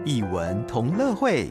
艺文同乐会。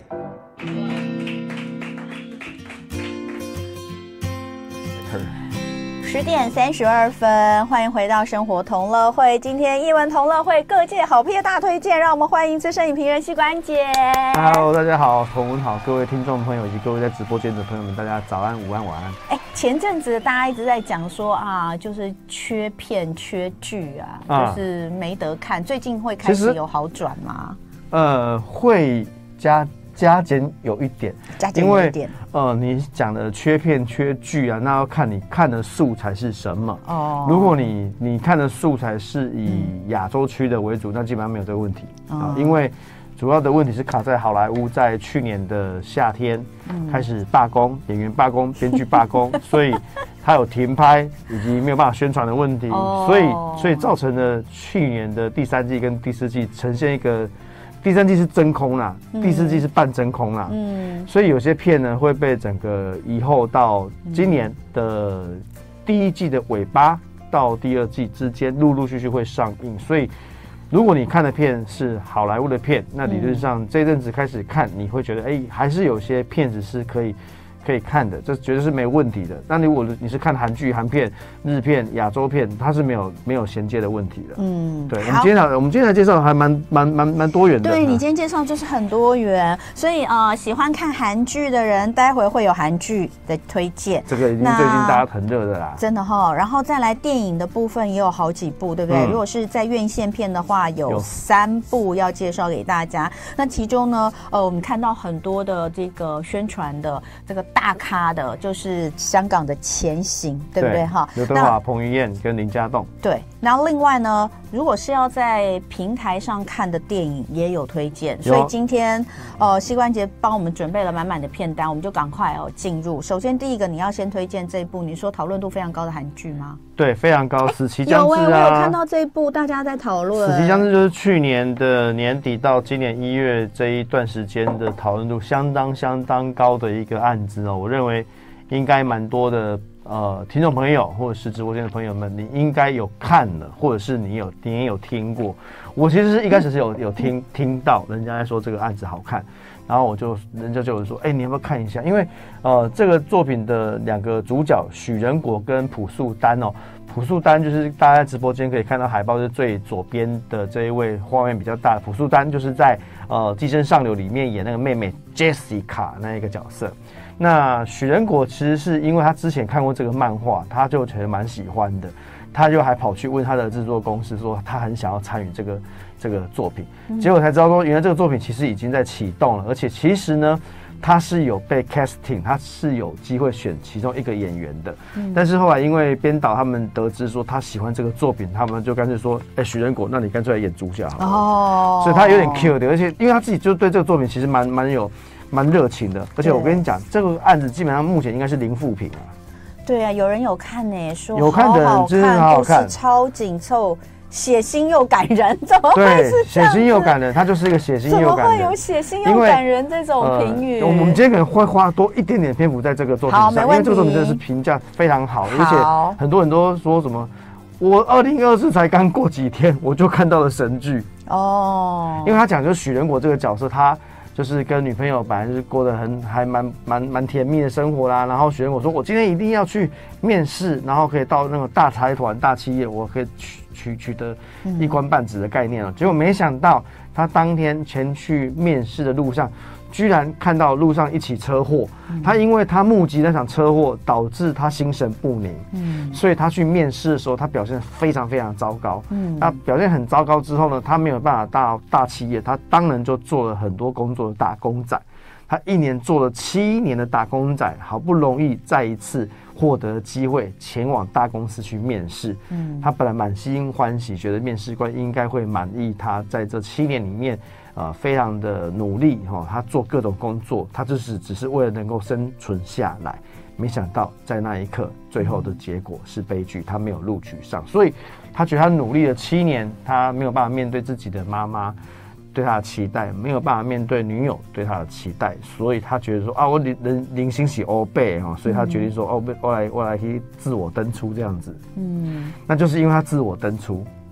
10点32分，欢迎回到生活同乐会。今天艺文同乐会各界好片大推荐，让我们欢迎资深影评人膝关节。 Hello， 大家好，同文好，各位听众朋友以及各位在直播间的朋友们，大家早安、午安、晚安。 前阵子大家一直在讲说啊，就是缺片、缺剧啊，就是没得看。最近会开始有好转吗？ 会加减有一点，因为你讲的缺片缺剧啊，那要看你看的素材是什么。哦，如果你看的素材是以亚洲区的为主，那基本上没有这个问题啊，因为主要的问题是卡在好莱坞在去年的夏天开始罢工，演员罢工，编剧罢工，所以他有停拍以及没有办法宣传的问题，所以造成了去年的第3季跟第4季呈现一个。第3季是真空啦，第4季是半真空啦，所以有些片呢会被整个移后到今年的第1季的尾巴到第2季之间，陆陆续续会上映。所以如果你看的片是好莱坞的片，那理论上这阵子开始看，你会觉得还是有些片子是可以看的，这绝对是没问题的。那如果你是看韩剧、韩片、日片、亚洲片，它是没有衔接的问题的。对，我们今天来介绍还蛮多元的。 对，你今天介绍就是很多元，所以喜欢看韩剧的人，待会会有韩剧的推荐。 这个已经最近大家很热的啦， 真的哈。然后再来电影的部分也有好几部，对不对？如果是在院线片的话，有3部要介绍给大家。那其中呢，我们看到很多的这个宣传的这个。大咖的就是香港的前行，对不对哈？ 刘德华、彭于晏跟林家栋。 对，然后另外呢，如果是要在平台上看的电影也有推荐，所以今天膝关节帮我们准备了满满的片单，我们就赶快进入。首先第一个，你要先推荐这一部你说讨论度非常高的韩剧吗？ 对，非常高，死期将至啊！ 我有看到这一部，大家在讨论。 死期将至就是去年的年底到今年1月这一段时间的讨论度相当高的一个案子哦。我认为应该蛮多的听众朋友或者是直播间的朋友们，你应该有看了，或者是你也有听过。我其实是一开始是有听到人家在说这个案子好看。然后人家就有说，你要不要看一下？因为这个作品的2个主角许仁国跟朴素丹哦，朴素丹就是大家在直播间可以看到海报是最左边的这一位，画面比较大的朴素丹，就是在《寄生上流》里面演那个妹妹 Jessica 那一个角色。那许仁国其实是因为他之前看过这个漫画，他就觉得蛮喜欢的，他就还跑去问他的制作公司说他很想要参与这个作品，结果才知道说原来这个作品其实已经在启动了，而且其实呢他是有被 casting， 他是有机会选其中一个演员的，但是后来因为编导他们得知说他喜欢这个作品，他们就干脆说，许仁国，那你干脆来演主角好了。所以他有点 Q 的，而且因为他自己就对这个作品其实蛮热情的，而且我跟你讲，这个案子基本上目前应该是零负评啊。 对啊，有人有看呢，说有看的人真的很好看， 故事超紧凑。血腥又感人，怎么会是这样子？血腥又感人，它就是一个血腥又感人。 怎么会有血腥又感人这种评语？ 我们今天可能会花多一点点篇幅在这个作品上，因为这个作品真的是评价非常好，而且很多人都说什么，我2024才刚过几天，我就看到了神剧哦。因为他讲就是许仁国这个角色，他就是跟女朋友本来就是过得还蛮甜蜜的生活啦，然后许仁国说，我今天一定要去面试，然后可以到那种大财团、大企业，我可以取得一官半职的概念了。结果没想到他当天前去面试的路上，居然看到路上一起车祸。他因为他目击那场车祸，导致他心神不宁，所以他去面试的时候，他表现非常非常糟糕。那表现很糟糕之后呢，他没有办法到大企业，他当然就做了很多工作的打工仔。他1年做了7年的打工仔，好不容易再一次获得机会前往大公司去面试。他本来满心欢喜，觉得面试官应该会满意他在这7年里面非常的努力他做各种工作，他只是为了能够生存下来。没想到在那一刻，最后的结果是悲剧，他没有录取上。所以他觉得他努力了7年，他没有办法面对自己的妈妈对他的期待，没有办法面对女友对他的期待，所以他觉得说我人生是黑白所以他决定说我来去自我登出这样子。那就是因为他自我登出，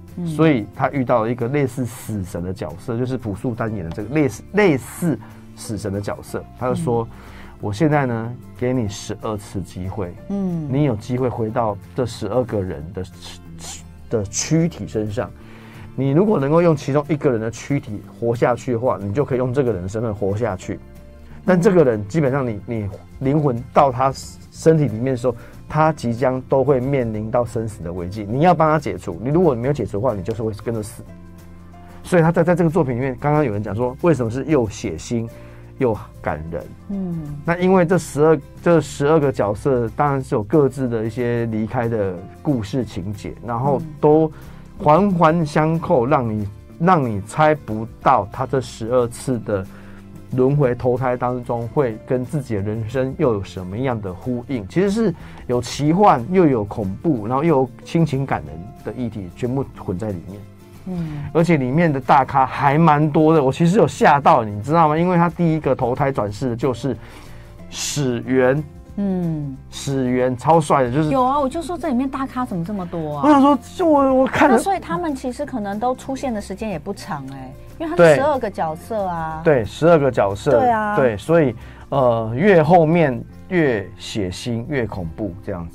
所以他遇到了一个类似死神的角色，就是朴树丹演的这个类似死神的角色。他就说，我现在呢给你12次机会，你有机会回到这12个人的躯体身上。你如果能够用其中一个人的躯体活下去的话，你就可以用这个人的身份活下去。但这个人基本上你灵魂到他身体里面的时候，他即将都会面临到生死的危机，你要帮他解除。你如果你没有解除的话，你就是会跟着死。所以他在这个作品里面，刚刚有人讲说，为什么是又血腥又感人？那因为这12个角色当然是有各自的一些离开的故事情节，然后都环环相扣，让你猜不到他这12次的轮回投胎当中会跟自己的人生又有什么样的呼应。其实是有奇幻又有恐怖，然后又有亲情感人的议题全部混在里面。而且里面的大咖还蛮多的，我其实有吓到，你知道吗？因为他第一个投胎转世的就是始源。始源超帅的，就是有啊，我就说这里面大咖怎么这么多啊？ 我想说，就我看了， 所以他们其实可能都出现的时间也不长因为他是12个角色啊。 对，12个角色， 对啊， 对，所以越后面越血腥越恐怖这样子，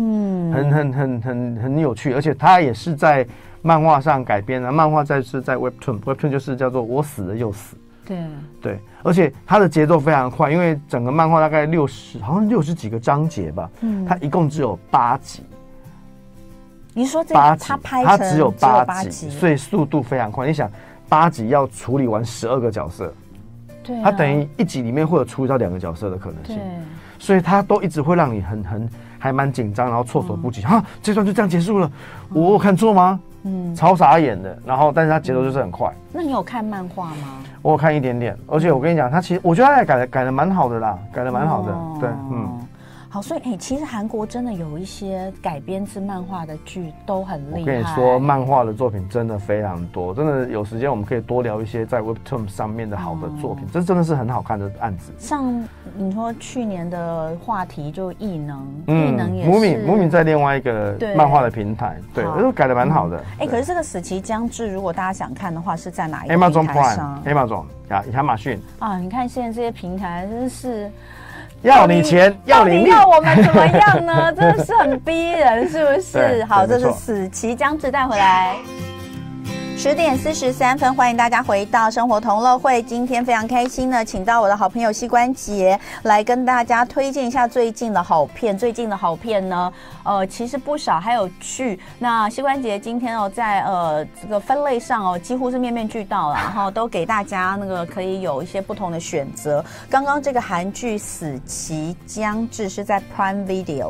很有趣，而且他也是在漫画上改编的，漫画是在 Webtoon 就是叫做我死了又死。对，而且它的节奏非常快，因为整个漫画大概好像60几个章节吧，它一共只有8集。 你说这 8集，它只有8 集， 所以速度非常快。你想8集要处理完12个角色， 对， 它等于1集里面会有处理到2个角色的可能性，所以它都一直会让你还蛮紧张，然后措手不及。这段就这样结束了，我有看错吗？超傻眼的，然后但是它节奏就是很快。 那你有看漫画吗？ 我有看一点点，而且我跟你讲，它其实我觉得它改的蛮好的啦，改的蛮好的，对， 好，所以其实韩国真的有一些改编自漫画的剧都很厉害。 我跟你说，漫画的作品真的非常多，真的有时间我们可以多聊一些在 Webtoon 上面的好的作品，这真的是很好看的案子。 像你说去年的话题就异能，异能也是母敏在另外一个漫画的平台，对，都改的蛮好的。 可是这个死期将至，如果大家想看的话，是在哪一个平台上 ？Amazon 亚马逊啊，你看现在这些平台真是。 要你钱，要你命， 要我们怎么样呢？真的是很逼人，是不是？好，这是死期将至，带回来。10点43分，欢迎大家回到生活同乐会。今天非常开心呢，请到我的好朋友膝关节来跟大家推荐一下最近的好片。最近的好片呢，其实不少，还有剧。那膝关节今天在这个分类上几乎是面面俱到了，然后都给大家那个可以有一些不同的选择。刚刚这个韩剧《死期将至》是在 Prime Video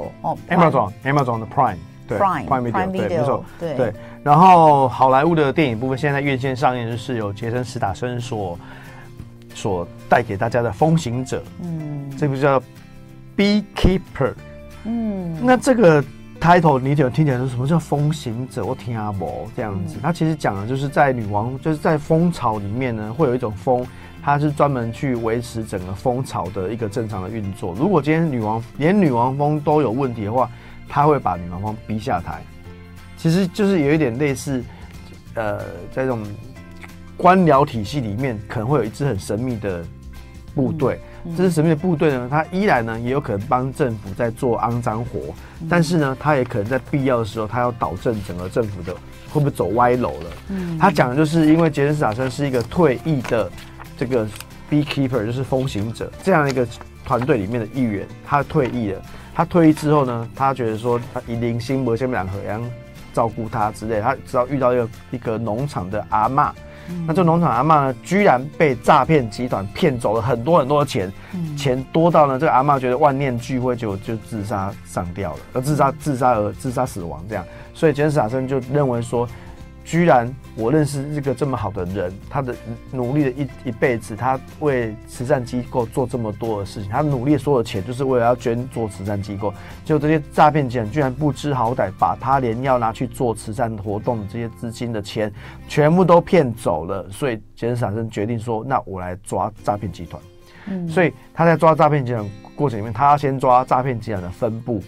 Amazon 的 Prime。对 Prime Video， 对，没错， 对。 然后好莱坞的电影部分，现在院线上映就是由杰森·史塔森所带给大家的《风行者》，这部叫《Beekeeper》，那这个 title 你听起来说什么叫风行者？我听阿伯这样子，它其实讲的就是在就是在蜂巢里面呢，会有一种蜂，它是专门去维持整个蜂巢的一个正常的运作。如果今天连女王蜂都有问题的话，他会把女王蜂逼下台，其实就是有一点类似，在这种官僚体系里面，可能会有一支很神秘的部队。这支神秘的部队呢，它依然呢也有可能帮政府在做肮脏活，但是呢，它也可能在必要的时候，它要导正整个政府的会不会走歪楼了。他讲的就是因为杰森·史塔森是一个退役的这个 beekeeper， 就是蜂行者这样一个团队里面的一员，他退役了。他退役之后呢，他觉得说他以零星没下面两个人照顾他之类，他只要遇到一个农场的阿嬷，那这农场阿嬷呢，居然被诈骗集团骗走了很多很多的钱，钱多到呢，这个阿嬷觉得万念俱灰，就自杀上吊了，自杀死亡这样，所以杰森·史塔森就认为说，居然我认识这个这么好的人，他的努力的一辈子，他为慈善机构做这么多的事情，他努力所有的钱就是为了要捐做慈善机构，结果这些诈骗集团居然不知好歹，把他连要拿去做慈善活动的这些资金的钱全部都骗走了，所以杰森·史塔森决定说，那我来抓诈骗集团。所以他在抓诈骗集团过程里面，他要先抓诈骗集团的分部，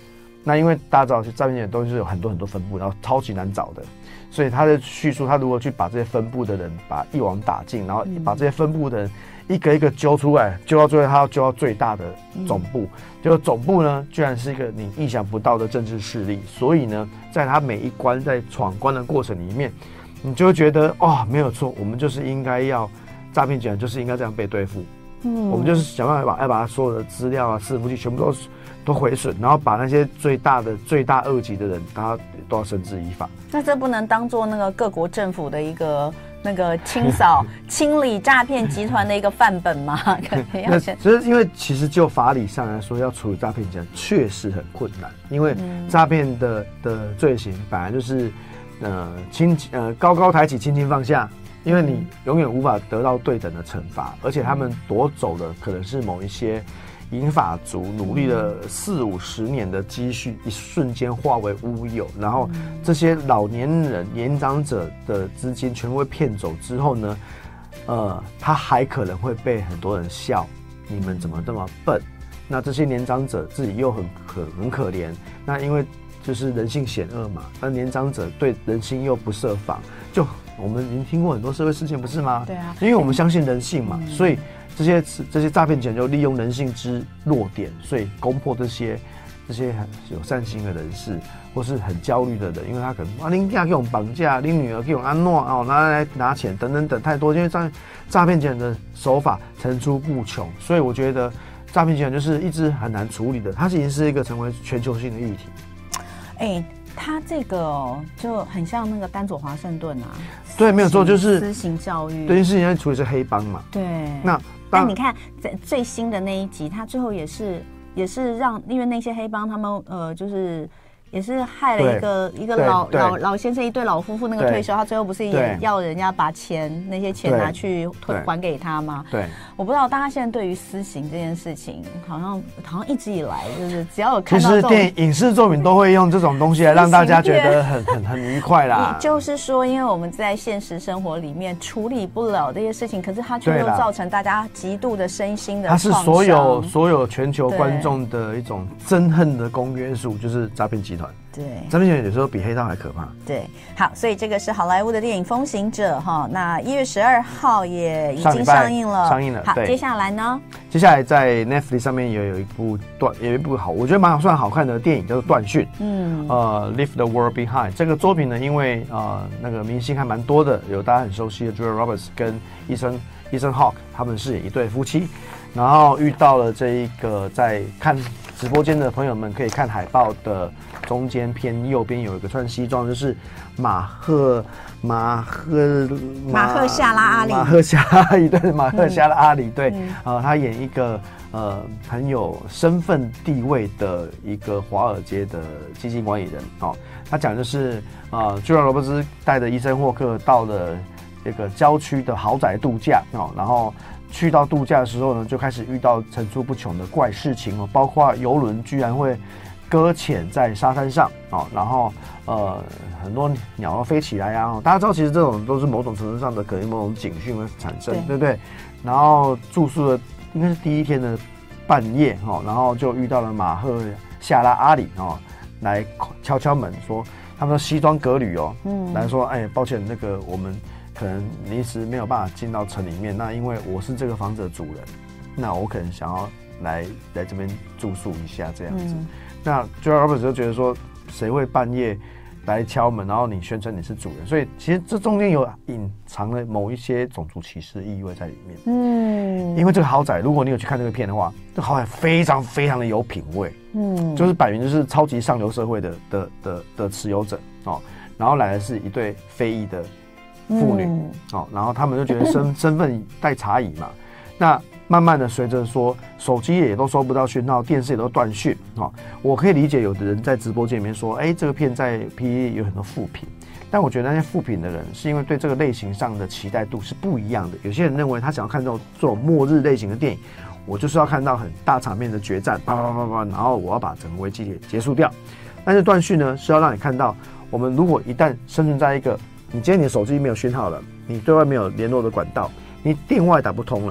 那因为大家知道诈骗集团都是有很多分布，然后超级难找的，所以他的叙述，他如果去把这些分布的人把一网打尽，然后把这些分布的人一个一个揪出来，揪到最后他要揪到最大的总部，结果总部呢居然是一个你意想不到的政治势力，所以呢，在他每一关在闯关的过程里面，你就会觉得没有错，我们就是应该要诈骗集团就是应该这样被对付。我们就是想办法要把他所有的资料啊、伺服器全部都毁损，然后把那些最大恶极的人，他都要绳之以法。 那这不能当做那个各国政府的一个那个清理诈骗集团的一个范本吗？ 那只是因为其实就法理上来说，要处理诈骗集团确实很困难，因为诈骗的罪行本来就是高抬起，轻轻放下。因为你永远无法得到对等的惩罚，而且他们夺走的可能是某一些银发族努力了40-50年的积蓄，一瞬间化为乌有，然后这些老年人、年长者的资金全部被骗走之后呢，他还可能会被很多人笑，你们怎么这么笨？那这些年长者自己又很可怜，那因为就是人性险恶嘛，那年长者对人心又不设防，就我们已经听过很多社会事件，不是吗？ 对啊， 因为我们相信人性嘛，所以这些诈骗集团就利用人性之弱点，所以攻破这些很有善心的人士，或是很焦虑的人，因为他可能你家给我绑架，你女儿给我安诺拿来拿钱等等太多，因为诈骗集团的手法层出不穷，所以我觉得诈骗集团就是一直很难处理的，它已经是一个成为全球性的议题。 他这个就很像那个丹佐华盛顿啊， 对，没有错，就是私刑教育， 这件事情在处理是黑帮嘛。 对，但你看在最新的那一集，他最后也是让，因为那些黑帮他们就是也是害了一个老先生，一对老夫妇那个退休，他最后不是也要人家把那些钱拿去还给他吗？对，我不知道大家现在对于私刑这件事情，好像一直以来就是只要有看到这种， 其实电影视作品都会用这种东西来让大家觉得很愉快啦。 就是说，因为我们在现实生活里面处理不了这些事情，可是它却又造成大家极度的身心的创伤。它是所有全球观众的一种憎恨的公约数，就是诈骗集团。 对， 诈骗集团有时候比黑道还可怕。 对，好，所以这个是好莱坞的电影《风行者》哈，那1月12号也已经上映了。好，接下来呢？ 接下来在 Netflix 上面有一部我觉得算好看的电影叫做《断讯》。Leave the World Behind 这个作品呢，因为那个明星还蛮多的，有大家很熟悉的 Julia Roberts 跟Ethan Hawke，他们是一对夫妻，然后遇到了这一个在看直播间的朋友们可以看海报的中间偏右边有一个穿西装，就是马赫夏拉阿里， 对，马赫夏拉阿里，对，他演一个很有身份地位的一个华尔街的基金管理人。他讲的就是朱莉亚·罗伯兹带着伊森·霍克到了这个郊区的豪宅度假，然后去到度假的时候呢，就开始遇到层出不穷的怪事情包括邮轮居然会搁浅在沙滩上然后很多鸟要飞起来啊，大家知道其实这种都是某种程度上的可能某种警讯会产生，对不对？然后住宿的应该是第一天的半夜然后就遇到了马赫夏拉阿里来敲门说他们西装革履来说抱歉，那个我们可能临时没有办法进到城里面，那因为我是这个房子的主人，那我可能想要来这边住宿一下这样子。那 Julia Roberts 就觉得说，谁会半夜来敲门，然后你宣称你是主人？所以其实这中间有隐藏了某一些种族歧视意味在里面。因为这个豪宅，如果你有去看这个片的话，这个豪宅非常非常的有品味。就是摆明就是超级上流社会的持有者然后来的是一对非裔的妇女然后他们就觉得身份带差异嘛。那慢慢的随着说手机也都收不到讯号，电视也都断讯我可以理解有的人在直播间里面说这个片在 PTT 有很多负评，但我觉得那些负评的人是因为对这个类型上的期待度是不一样的。有些人认为他想要看这种末日类型的电影，我就是要看到很大场面的决战然后我要把整个危机结束掉。但是断讯呢是要让你看到，我们如果一旦生存在一个你今天你的手机没有讯号了，你对外没有联络的管道，你电话也打不通了，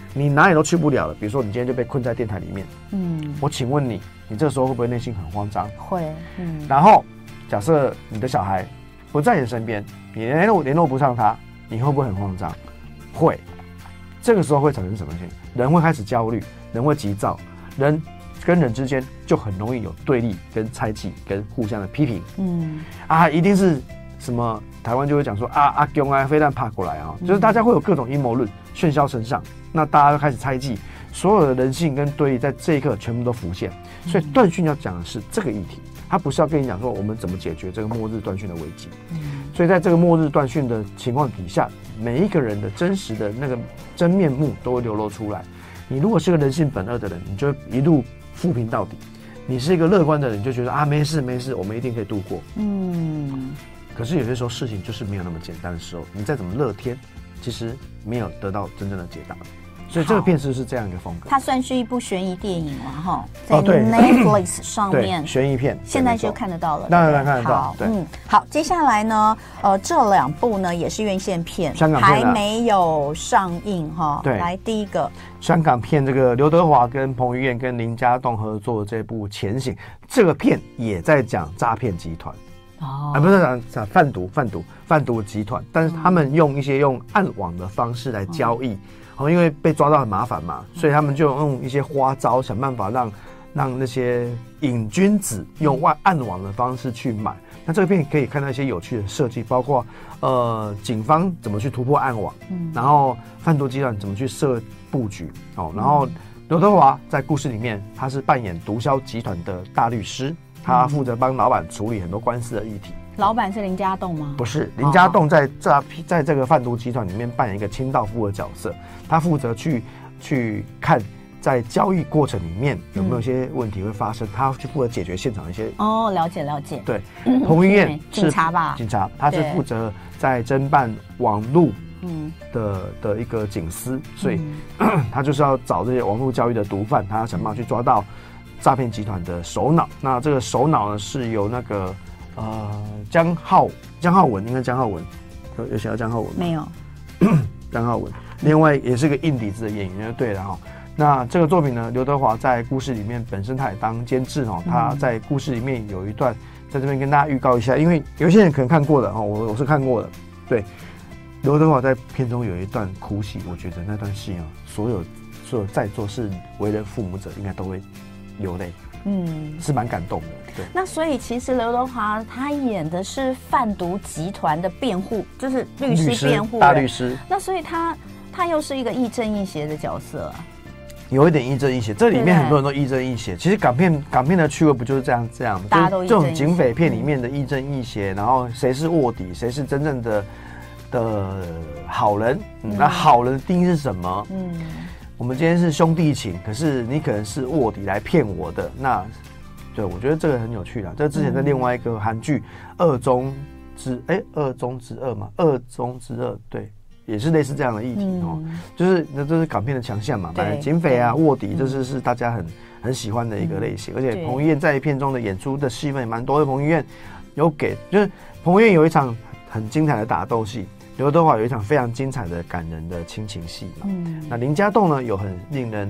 你哪里都去不了了。比如说你今天就被困在电台里面，我请问你这时候会不会内心很慌张？ 会， 然后假设你的小孩不在你身边，你联络不上他，你会不会很慌张？会。这个时候会产生什么事情？人会开始焦虑，人会急躁，人跟人之间就很容易有对立、跟猜忌、跟互相的批评。一定是什么？台湾就会讲说阿公啊，飞弹爬过来啊，就是大家会有各种阴谋论喧嚣身上，那大家就开始猜忌，所有的人性跟对立在这一刻全部都浮现。所以断讯要讲的是这个议题，他不是要跟你讲说我们怎么解决这个末日断讯的危机。所以在这个末日断讯的情况底下，每一个人的真实的那个真面目都会流露出来。你如果是个人性本恶的人，你就一路负评到底；你是一个乐观的人，你就觉得没事没事，我们一定可以度过。可是有些时候事情就是没有那么简单的时候，你再怎么乐天，其实没有得到真正的解答。所以这个片是这样一个风格。 它算是一部悬疑电影了哈，在 Netflix 上面悬疑片， 现在就看得到了。 当然看得到。 好，接下来呢，这2部呢也是院线片， 香港片还没有上映哈。 对， 来第一个香港片，这个刘德华跟彭于晏跟林家栋合作的这部《潜行》，这个片也在讲诈骗集团。不是讲贩毒集团，但是他们用暗网的方式来交易。因为被抓到很麻烦嘛，所以他们就用一些花招，想办法让那些瘾君子用暗网的方式去买。那这个片可以看到一些有趣的设计，包括警方怎么去突破暗网，然后贩毒集团怎么去设布局。然后刘德华在故事里面他是扮演毒枭集团的大律师，他负责帮老板处理很多官司的议题。 老板是林家栋吗？ 不是，林家栋在这个贩毒集团里面扮演一个清道夫的角色，他负责去看在交易过程里面有没有一些问题会发生，他去负责解决现场的一些。 了解。对， 彭于晏是警察吧？ 警察，他是负责在侦办网路的一个警司，所以他就是要找这些网络交易的毒贩，他要想办法去抓到诈骗集团的首脑。那这个首脑呢是由那个江浩文，应该江浩文有写到江浩文吗？ 没有。 江浩文，另外也是个硬底子的演员就对了哈。那这个作品呢，刘德华在故事里面本身他也当监制哈，他在故事里面有一段，在这边跟大家预告一下，因为有些人可能看过的哈，我是看过的。对，刘德华在片中有一段哭戏，我觉得那段戏啊，所有在座是为人父母者应该都会流泪。是蛮感动的。对， 那所以其实刘德华他演的是贩毒集团的辩护，就是律师辩护大律师。 那所以他又是一个亦正亦邪的角色啊。 有一点亦正亦邪，这里面很多人都亦正亦邪。其实港片的趣味不就是这样？ 大家都这种警匪片里面的亦正亦邪，然后谁是卧底，谁是真正的好人？那好人的定义是什么？我们今天是兄弟情，可是你可能是卧底来骗我的。那对，我觉得这个很有趣啦。这之前在另外一个韩剧《二中之二》嘛，《二中之二》对，也是类似这样的议题就是这是港片的强项嘛，警匪啊、卧底，这是大家很喜欢的一个类型。而且彭于晏在片中的演出的戏份也蛮多的。彭于晏就是彭于晏有一场很精彩的打斗戏。刘德华有一场非常精彩的感人的亲情戏嘛，那林家栋呢有很令人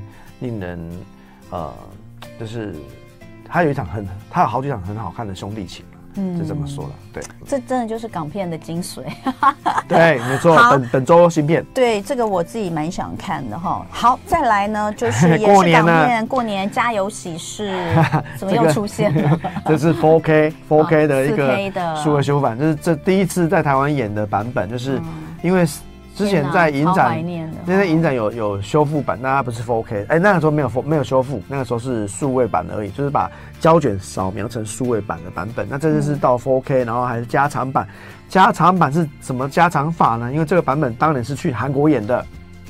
就是他有好几场很好看的兄弟情嘛，是这么说了，对， 这真的就是港片的精髓。 对，没错，本周新片， 对，这个我自己蛮想看的哈。好，再来呢就是也是港片，过年家有喜事，怎么又出现了？ 这是 4K 的一个数位修版，就是这第一次在台湾演的版本，就是因为之前在影展，那影展有修复版，但它不是 4K， 那个时候没有修复，那个时候是数位版而已，就是把胶卷扫描成数位版的版本。那这次是到 4K， 然后还是加长版。加长版是什么加长法呢？因为这个版本当然是去韩国演的。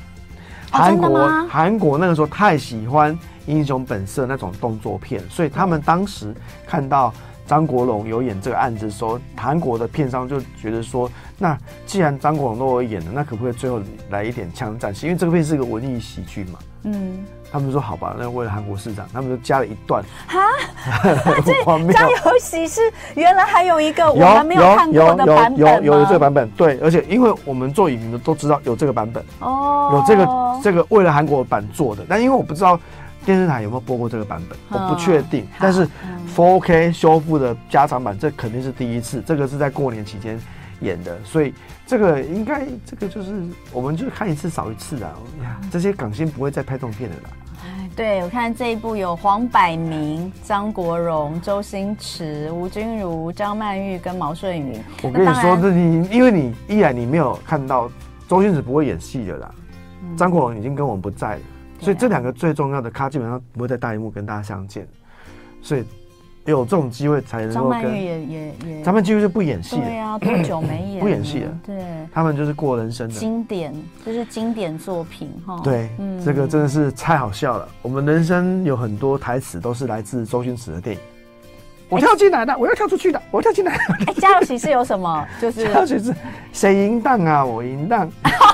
韩国那个时候太喜欢英雄本色那种动作片，所以他们当时看到张国荣有演这个案子的时候，韩国的片商就觉得说，那既然张国荣都有演了，那可不可以最后来一点枪战戏？因为这个片是个文艺喜剧嘛， 他们说好吧，那为了韩国市场，他们就加了一段。 哈，这家有喜事原来还有一个我们没有看过的版本吗？ 有这个版本，对，而且因为我们做影评的都知道有这个版本，有这个为了韩国版做的，但因为我不知道电视台有没有播过这个版本，我不确定。但是 4K 修复的加长版，这肯定是第一次，这个是在过年期间演的，所以这个应该这个就是我们就看一次少一次啊！这些港星不会再拍这种片的啦。 对，我看这一部有黄百鸣、张国荣、周星驰、吴君如、张曼玉跟毛舜筠。 我跟你说，这因为你一来你没有看到周星驰不会演戏的啦，张国荣已经跟我们不在了，所以这两个最重要的咖基本上不会在大荧幕跟大家相见，所以有这种机会才能够跟。 张曼玉也， 张曼玉就不演戏了。 对啊，多久没演？ 不演戏了。 对， 他们就是过人生的经典，就是经典作品哈。 对，这个真的是太好笑了。我们人生有很多台词都是来自周星驰的电影。我跳进来的，我要跳出去的，我跳进来的。 家有喜事有什么？就是家有喜事，谁赢当啊？我赢当。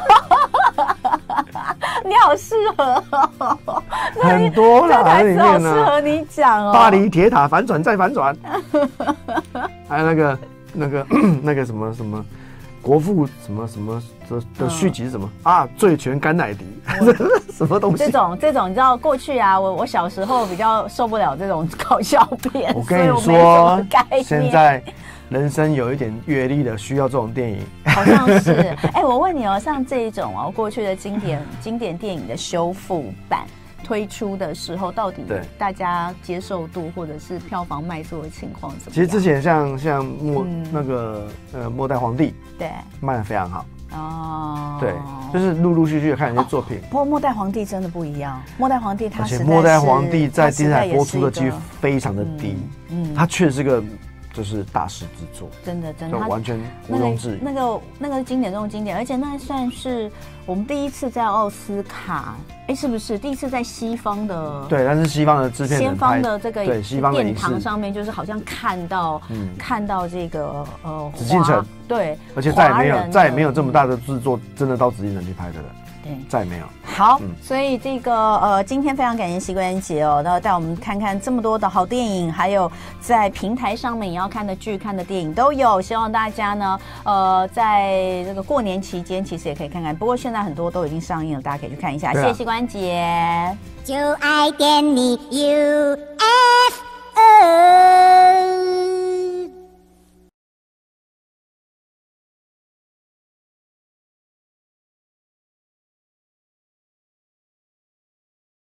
你好适合哦， 很多啦， 这台词好适合你讲哦。 巴黎铁塔反转再反转，还有那个什么国父什么的续集是什么啊？醉拳甘乃迪，什么东西？ 这种你知道过去啊，我小时候比较受不了这种搞笑片， 我跟你说，现在人生有一点阅历的，需要这种电影。 好像是，我问你哦，像这一种哦，过去的经典电影的修复版推出的时候，到底大家接受度或者是票房卖座的情况怎么样？ 其实之前像末代皇帝， 对， 卖得非常好。 哦， 对，就是陆陆续续看一些作品。 不过末代皇帝真的不一样，末代皇帝它而且末代皇帝在电视台播出的几率非常的低，它确实是个。就是大师之作， 真的， 它完全毋庸置疑。 那个经典中的经典，而且那算是我们第一次在奥斯卡，是不是第一次在西方的？对， 但是西方的制片人西方的这个对西方的殿堂上面，就是好像看到这个紫禁城， 对， 而且再也没有这么大的制作真的到紫禁城去拍的了。对，再也没有。 好，所以这个今天非常感谢膝关节哦，然后带我们看看这么多的好电影，还有在平台上面也要看的剧、看的电影都有。希望大家呢，在这个过年期间其实也可以看看，不过现在很多都已经上映了，大家可以去看一下。谢谢膝关节，就爱点你 UFO。